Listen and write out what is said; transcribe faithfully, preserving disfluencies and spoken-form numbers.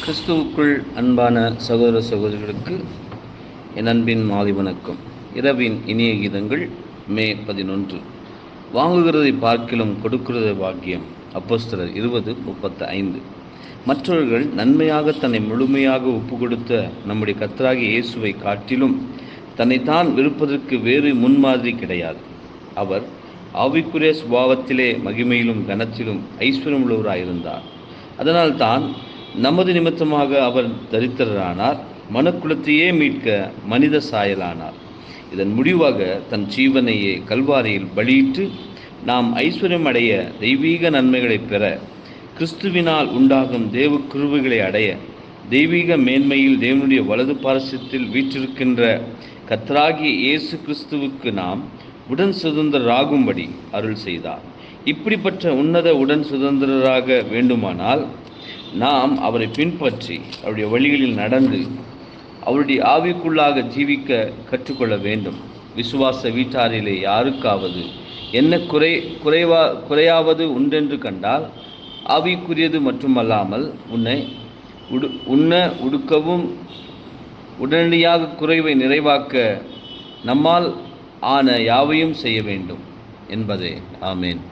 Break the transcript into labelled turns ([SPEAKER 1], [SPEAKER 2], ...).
[SPEAKER 1] கிறிஸ்துவுக்குள் அன்பான சகோதர சகோதரிகளுக்கு என் அன்பின் மாலை வணக்கம். இரவின் இனிய கீதங்கள் மே பதினொன்று. வாங்குகிறதை பார்க்கிலும் கொடுக்கிறது பாக்கியம். அப்போஸ்தலர் இருபது முப்பத்தி ஐந்து. மற்றவர்கள் நன்மையாக தன்னை முழுமையாக ஒப்பு கொடுத்த நம்முடைய கர்த்தராகிய இயேசுவை காட்டிலும் தன்னைத்தான் விருப்பதற்கு வேறு முன்மாதிரி கிடையாது. அவர் ஆவிக்குரிய சுபாவத்திலே மகிமையிலும் கனத்திலும் ஐஸ்வர்யம் உள்ளவராயிருந்தார். அதனால் தான் நமது நிமித்தமாக அவர் தரித்திரரானார், மனுக்குலத்தையே மீட்க மனித சாயலானார். இதன் முடிவாக தன் ஜீவனையே கல்வாரியில் பலியிட்டு நாம் ஐஸ்வர்யம் அடைய, தெய்வீக நன்மைகளை பெற, கிறிஸ்துவினால் உண்டாகும் தேவ கிருபைகளை அடைய, தெய்வீக மேன்மையில் தேவனுடைய வலது பாரசத்தில் வீற்றிருக்கின்ற கர்த்தராகிய இயேசு கிறிஸ்துவுக்கு நாம் உடன் சுதந்திரராகும்படி அருள் செய்தார். இப்படிப்பட்ட உன்னத உடன் சுதந்திரராக வேண்டுமானால் நாம் அவரை பின்பற்றி அவருடைய வழிகளில் நடந்து அவருடைய ஆவிக்குள்ளாக ஜீவிக்க கற்றுக்கொள்ள வேண்டும். விசுவாச வீட்டாரிலே யாருக்காவது என்ன குறை குறைவா குறையாவது உண்டென்று கண்டால், ஆவிக்குரியது மட்டுமல்லாமல் உன்னை உடு உண்ண உடுக்கவும் உடனடியாக குறைவை நிறைவாக்க நம்மால் ஆன யாவையும் செய்ய வேண்டும் என்பதே. ஆமேன்.